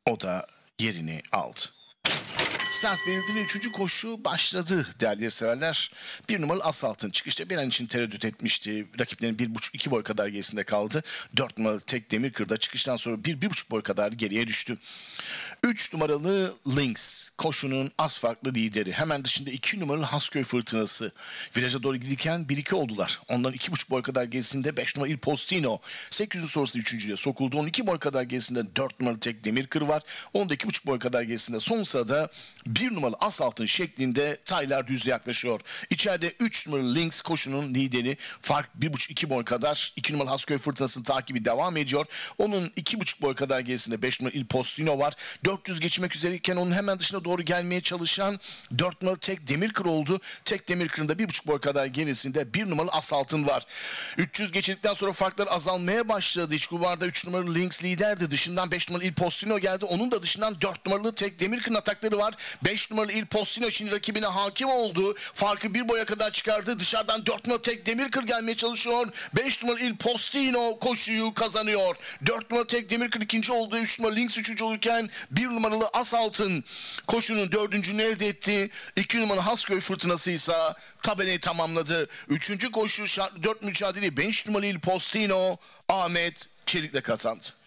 O da yerini aldı. Start verildi ve 3. koşu başladı değerli severler. 1 numaralı Asfalt'ın çıkışta bir an için tereddüt etmişti. Rakiplerin 1,5-2 boy kadar gerisinde kaldı. 4 numaralı Tek Demirkır'da çıkıştan sonra 1-1,5 boy kadar geriye düştü. 3 numaralı Lynx koşunun az farklı lideri. Hemen dışında 2 numaralı Hasköy Fırtınası. Viraja doğru giderken 1-2 oldular. Ondan 2,5 boy kadar gerisinde 5 numaralı Il Postino. 800'ün sonrasında 3.'ye sokuldu. 12 boy kadar gerisinde 4 numaralı Tek Demirkır var. Onda 2,5 boy kadar gerisinde son sırada 1 numaralı Asfalt'ın şeklinde Taylar Düz'e yaklaşıyor. İçeride 3 numaralı Lynx koşunun lideri. Fark 1,5-2 boy kadar. 2 numaralı Hasköy Fırtınası'nın takibi devam ediyor. Onun 2,5 boy kadar gerisinde 5 numaralı Il Postino var. 400 geçmek üzereyken onun hemen dışına doğru gelmeye çalışan 4 numaralı Tek Demirkır oldu. Tek Demirkır'ın da 1,5 boy kadar gerisinde 1 numaralı Asfalt'ın var. 300 geçildikten sonra farklar azalmaya başladı. İç kulvarda 3 numaralı Lynx liderdi. Dışından 5 numaralı Il Postino geldi. Onun da dışından 4 numaralı Tek Demirkır'ın atakları var. 5 numaralı Il Postino şimdi rakibine hakim oldu. Farkı 1 boya kadar çıkardı. Dışarıdan 4 numaralı Tek Demirkır gelmeye çalışıyor. 5 numaralı Il Postino koşuyu kazanıyor. 4 numaralı Tek Demirkır ikinci oldu. 3 numaralı Lynx üçüncü olurken 1 numaralı Asfalt'ın koşunun dördüncünü elde etti. 2 numaralı Hasköy Fırtınası ise tabelayı tamamladı. 3. koşu 4 mücadele 5 numaralı Il Postino Ahmet Çelik'le kazandı.